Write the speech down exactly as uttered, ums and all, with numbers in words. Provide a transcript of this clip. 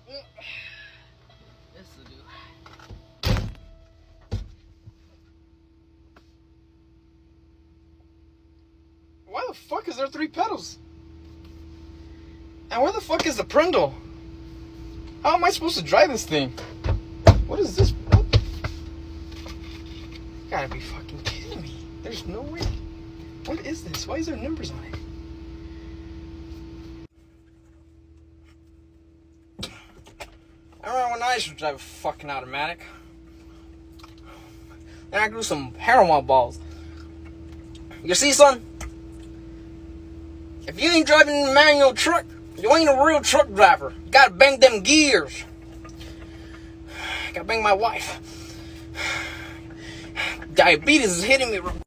This will do. Why the fuck is there three pedals? And where the fuck is the Prindle? How am I supposed to drive this thing? What is this? What? You gotta be fucking kidding me. There's no way. What is this? Why is there numbers on it? I remember when I used to drive a fucking automatic. And I grew some hair on my balls. You see, son? If you ain't driving a manual truck, you ain't a real truck driver. You gotta bang them gears. Gotta bang my wife. Diabetes is hitting me.